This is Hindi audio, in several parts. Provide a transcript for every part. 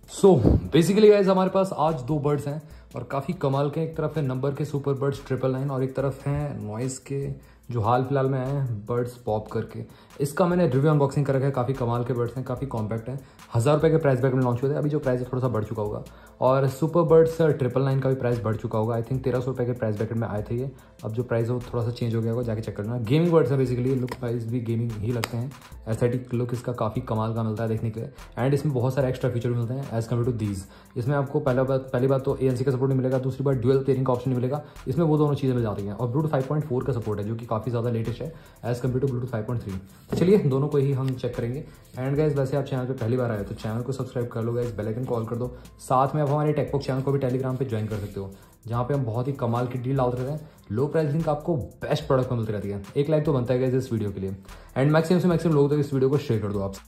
सो बेसिकली गाइज हमारे पास आज दो बर्ड्स हैं और काफ़ी कमाल के। एक तरफ है नंबर के सुपर बर्ड्स 999 और एक तरफ है नॉइस के जो हाल फिलहाल में आए हैं बर्ड्स पॉप करके। इसका मैंने रिव्यू अनबॉक्सिंग कर रखा है। काफ़ी कमाल के बर्ड्स हैं, काफ़ी कॉम्पैक्ट हैं। 1000 रुपये के प्राइस बैग में लॉन्च हुए थे। अभी जो प्राइस है थोड़ा सा बढ़ चुका होगा और सुपर बर्ड्स 999 का भी प्राइस बढ़ चुका होगा। आई थिंक 1300 रुपये के प्राइस बैकेट में आए थे ये। अब जो प्राइस है वो थोड़ा सा चेंज हो गया होगा, जाके चेक करना। गेमिंग बर्ड्स है बेसिकली, लुक वाइज भी गेमिंग ही लगते हैं। एस्थेटिक लुक इसका काफ़ी कमाल का मिलता है देखने के लिए एंड इसमें बहुत सारे एक्स्ट्रा फीचर मिलते हैं एज कम्पेयर टू दीज। इसमें आपको पहली बात तो ANC का सपोर्ट नहीं मिलेगा, दूसरी बात ड्यूअल पेयरिंग का ऑप्शन नहीं मिलेगा। इसमें वो दोनों चीज़ें मिल जाती हैं और ब्लूटूथ 5.4 का सपोर्ट है जो कि काफ़ी ज़्यादा लेटेस्ट है एज कम्पेयर टू ब्लूटूथ 5.3। तो चलिए दोनों को ही हम चेक करेंगे। एंड गाइज वैसे आप चैनल पे पहली बार आए तो चैनल को सब्सक्राइब कर लो गाइज, बेल आइकन कॉल कर दो। साथ में आप हमारे टेकबॉक्स चैनल को भी टेलीग्राम पे ज्वाइन कर सकते हो जहाँ पे हम बहुत ही कमाल की डील डालते रहते हैं। लो प्राइस लिंक आपको बेस्ट प्रोडक्ट में मिलती रहती है। एक लाइक तो बनता है गाइज इस वीडियो के लिए एंड मैक्सिमम से मैक्सिमम लोगों तक इस वीडियो को शेयर कर दो आप।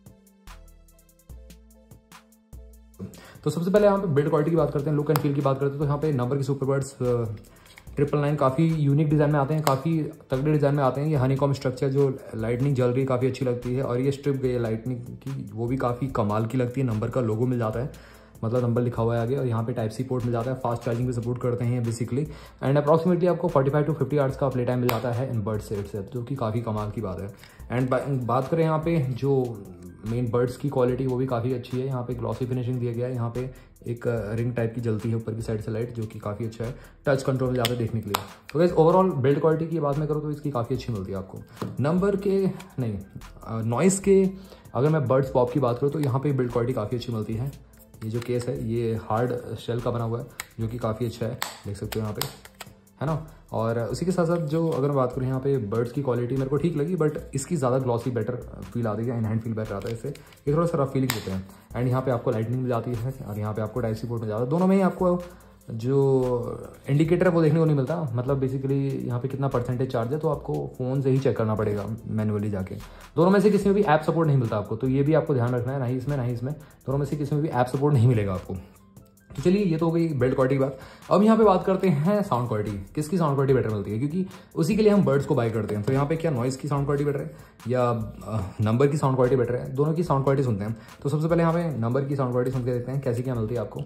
तो सबसे पहले यहाँ पे बिल्ड क्वालिटी की बात करते हैं, लुक एंड फील की बात करते हैं। तो यहाँ पे नंबर की सुपर बर्ड्स 999 काफ़ी यूनिक डिज़ाइन में आते हैं, काफ़ी तगड़े डिज़ाइन में आते हैं। ये हनीकॉम स्ट्रक्चर जो लाइटनिंग जल रही है काफ़ी अच्छी लगती है और ये स्ट्रिप गई है लाइटनिंग की, वो भी काफ़ी कमाल की लगती है। नंबर का लोगो मिल जाता है, मतलब नंबर लिखा हुआ है आगे और यहाँ पे टाइप सी पोर्ट मिल जाता है। फास्ट चार्जिंग भी सपोर्ट करते हैं बेसिकली एंड अप्रॉक्सीमेटली आपको 45 to 50 आवर्स का प्ले टाइम मिल जाता है इन बर्ड सेट से, जो कि काफ़ी कमाल की बात है। एंड बात करें यहाँ पे जो मेन बर्ड्स की क्वालिटी वो भी काफ़ी अच्छी है। यहाँ पे ग्लॉसी फिनिशिंग दिया गया है, यहाँ पे एक रिंग टाइप की जलती है ऊपर की साइड से लाइट, जो कि काफ़ी अच्छा है। टच कंट्रोल में जाता है देखने के लिए। तो गाइस ओवरऑल बिल्ड क्वालिटी की बात मैं करूँ तो इसकी काफ़ी अच्छी मिलती है आपको। नंबर के नहीं नॉइस के अगर मैं बर्ड्स पॉप की बात करूँ तो यहाँ पे बिल्ड क्वालिटी काफ़ी अच्छी मिलती है। ये जो केस है ये हार्ड शेल का बना हुआ है जो कि काफ़ी अच्छा है, देख सकते हो यहाँ पे, है ना। और उसी के साथ साथ जो अगर मैं बात करूँ यहाँ पे बर्ड्स की क्वालिटी मेरे को ठीक लगी, बट इसकी ज़्यादा ग्लॉसी बेटर फील आती है, इन हैंड फील बेटर आता है इससे। ये थोड़ा सा रफ फीलिंग देते हैं एंड यहाँ पे आपको लाइटनिंग मिल जाती है और यहाँ पे आपको टाइप सी पोर्ट मिल जाता है। दोनों में ही आपको जो इंडिकेटर है वो देखने को नहीं मिलता, मतलब बेसिकली यहाँ पे कितना परसेंटेज चार्ज है तो आपको फ़ोन से ही चेक करना पड़ेगा मैनुअली जाके। दोनों में से किसी में भी ऐप सपोर्ट नहीं मिलता आपको, तो ये भी आपको ध्यान रखना है, ना ही इसमें दोनों में से किसी में भी ऐप सपोर्ट नहीं मिलेगा आपको। तो चलिए ये तो हो गई बिल्ड क्वालिटी की बात। अब यहाँ पे बात करते हैं साउंड क्वालिटी, किसकी साउंड क्वालिटी बेटर मिलती है, क्योंकि उसी के लिए हम बर्ड्स को बाय करते हैं। तो यहाँ पे क्या नॉइस की साउंड क्वालिटी बेटर है या नंबर की साउंड क्वालिटी बेटर है, दोनों की साउंड क्वालिटी सुनते हैं। तो सबसे पहले यहाँ पे नंबर की साउंड क्वालिटी सुन के देखते हैं कैसी क्या मिलती है आपको।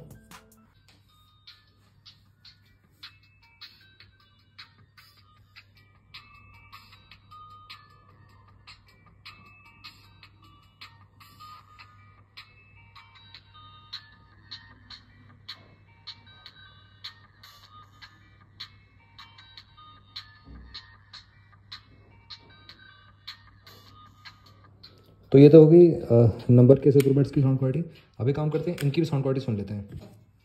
तो ये तो हो गई नंबर के सुपर बर्ड्स की साउंड क्वालिटी। अभी काम करते हैं इनकी भी साउंड क्वालिटी सुन लेते हैं।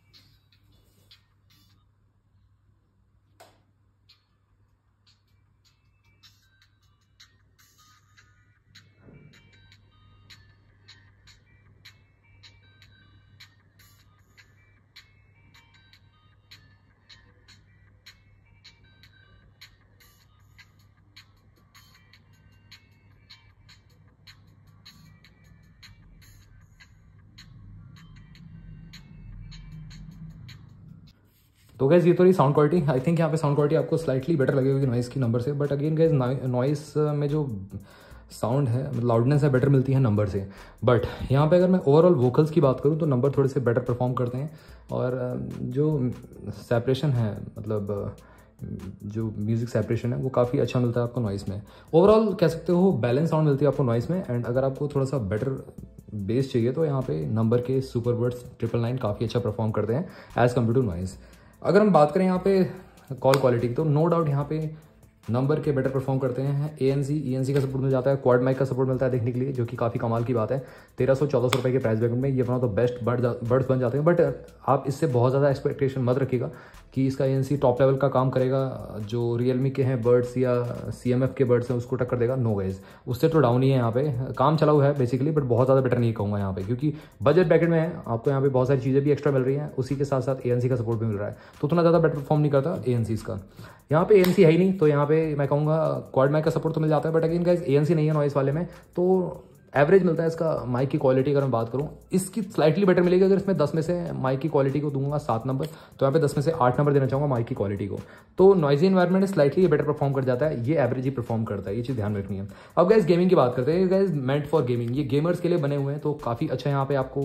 तो गैस ये तो रही साउंड क्वालिटी। आई थिंक यहाँ पे साउंड क्वालिटी आपको स्लाइटली बेटर लगेगी नॉइस की नंबर से, बट अगेन गैस नॉइस में जो साउंड है लाउडनेस है बेटर मिलती है नंबर से। बट यहाँ पे अगर मैं ओवरऑल वोकल्स की बात करूँ तो नंबर थोड़े से बेटर परफॉर्म करते हैं और जो सेपरेशन है, मतलब जो म्यूजिक सेपरेशन है वो काफ़ी अच्छा मिलता है आपको नॉइस में। ओवरऑल कह सकते हो बैलेंस साउंड मिलती है आपको नॉइस में। एंड अगर आपको थोड़ा सा बेटर बेस चाहिए तो यहाँ पे नंबर के सुपर बर्ड्स 999 काफ़ी अच्छा परफॉर्म करते हैं एज कम्पेयर टू नॉइस। अगर हम बात करें यहाँ पे कॉल क्वालिटी की तो नो डाउट यहाँ पे नंबर के बेटर परफॉर्म करते हैं। ANC ENC का सपोर्ट मिल जाता है, क्वाड माइक का सपोर्ट मिलता है देखने के लिए, जो कि काफ़ी कमाल की बात है। 1300-1400 रुपये के प्राइस बैग में ये बना तो बेस्ट बर्ड्स बन जाते हैं। बट आप इससे बहुत ज़्यादा एक्सपेक्टेशन मत रखिएगा कि इसका ANC टॉप लेवल का काम करेगा, जो रियलमी के हैं बर्ड्स या CMF के बर्ड्स हैं उसको टक्कर देगा। नो गाइस, उससे तो डाउन ही है। यहाँ पे काम चला हुआ है बेसिकली, बट बहुत ज़्यादा बेटर नहीं कहूँगा यहाँ पे, क्योंकि बजट पैकेट में है। आपको यहाँ पे बहुत सारी चीज़ें भी एक्स्ट्रा मिल रही हैं, उसी के साथ साथ ANC का सपोर्ट भी मिल रहा है, तो उतना ज़्यादा बेटर परफॉर्म नहीं करता ANC का। यहाँ पे ANC है ही नहीं, तो यहाँ पे मैं कहूँगा क्वाड माइक का सपोर्ट तो मिल जाता है, बट अगेन गाइस ANC नहीं है नॉइस वाले में, तो एवरेज मिलता है इसका। माइक की क्वालिटी अगर मैं बात करूँ इसकी स्लाइटली बेटर मिलेगी। अगर इसमें 10 में से माइक की क्वालिटी को दूंगा 7 नंबर, तो यहाँ पे 10 में से 8 नंबर देना चाहूँगा माइक की क्वालिटी को। तो noisy environment slightly better perform कर जाता है, ये एवरेज ही परफॉर्म करता है, ये चीज़ ध्यान रखनी है। अब गाइस गेमिंग की बात करते हैं। गाइस मेंट फॉर गेमिंग, ये गेमर्स के लिए बने हुए हैं, तो काफ़ी अच्छा यहाँ पे आपको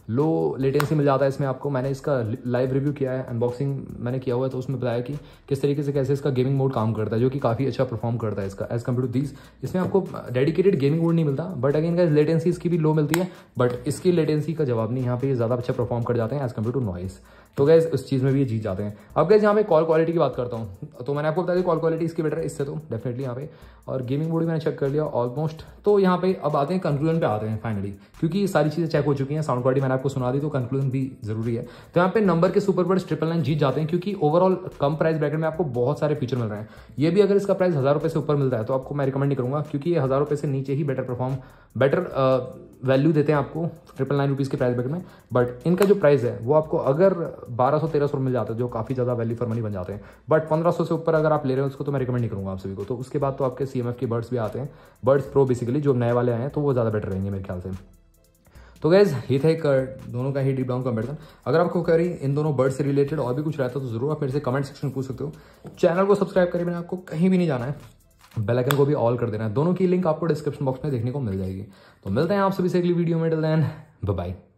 लो लेटेंसी मिल जाता है इसमें आपको। मैंने इसका लाइव रिव्यू किया है, अनबॉक्सिंग मैंने किया हुआ है, तो उसमें बताया कि किस तरीके से कैसे इसका गेमिंग मोड काम करता है, जो कि काफ़ी अच्छा परफॉर्म करता है इसका एज कम्पेयर टू दीज। इसमें आपको डेडिकेटेड गेमिंग मोड नहीं मिलता, बट अगेन गाइस लेटेंसी इसकी भी लो मिलती है, बट इसकी लेटेंसी का जवाब नहीं, यहाँ पे ज़्यादा अच्छा परफॉर्म कर जाते हैं एज कम्पेयर टू नॉइस। तो गैस उस चीज़ में भी ये जीत जाते हैं। अब गैस यहाँ पे कॉल क्वालिटी की बात करता हूँ, तो मैंने आपको बताया कॉल क्वालिटी इसकी बेटर है इससे, तो डेफिनेटली यहाँ पे। और गेमिंग मोड भी मैंने चेक कर लिया ऑलमोस्ट। तो यहाँ पे अब आते हैं कंक्लूजन पे आते हैं फाइनली, क्योंकि सारी चीज़ें चेक हो चुकी हैं, साउंड क्वालिटी मैंने आपको सुना दी, तो कंक्लूजन भी जरूरी है। तो यहाँ पे नंबर के सुपरबड्स 999 जीत जाते हैं, क्योंकि ओवरऑल कम प्राइस ब्रैकेट में आपको बहुत सारे फीचर मिल रहे हैं। ये भी अगर इसका प्राइस 1000 रुपये से ऊपर मिलता है तो आपको मैं रिकमेंड नहीं करूँगा, क्योंकि ये 1000 रुपये से नीचे ही बेटर वैल्यू देते हैं आपको 999 रुपीज़ के प्राइस ब्रैकेट में। बट इनका जो प्राइस है वो आपको अगर 1200-1300 मिल जाता है, जो काफ़ी ज़्यादा वैल्यू फॉर मनी बन जाते हैं। बट 1500 से ऊपर अगर आप ले रहे हो उसको, तो मैं रिकमेंड नहीं करूँगा आप सभी को। तो उसके बाद तो आपके CMF के बर्ड्स भी आते हैं, बर्ड्स प्रो बेसिकली, जो नए वाले आए हैं, तो वो ज़्यादा बेटर रहेंगे मेरे ख्याल से। तो गैस ये था एक दोनों का ही डीप डाउन कंपैरिजन। अगर आपको करी इन दोनों बर्ड से रिलेटेड और भी कुछ रहता है तो जरूर आप मेरे से कमेंट सेक्शन में पूछ सकते हो। चैनल को सब्सक्राइब करिए, मैंने आपको कहीं भी नहीं जाना है, बेल आइकन को भी ऑल कर देना है। दोनों की लिंक आपको डिस्क्रिप्शन बॉक्स में देखने को मिल जाएगी। तो मिलते हैं आप सभी से अगली वीडियो में, टिल देन बाय बाय।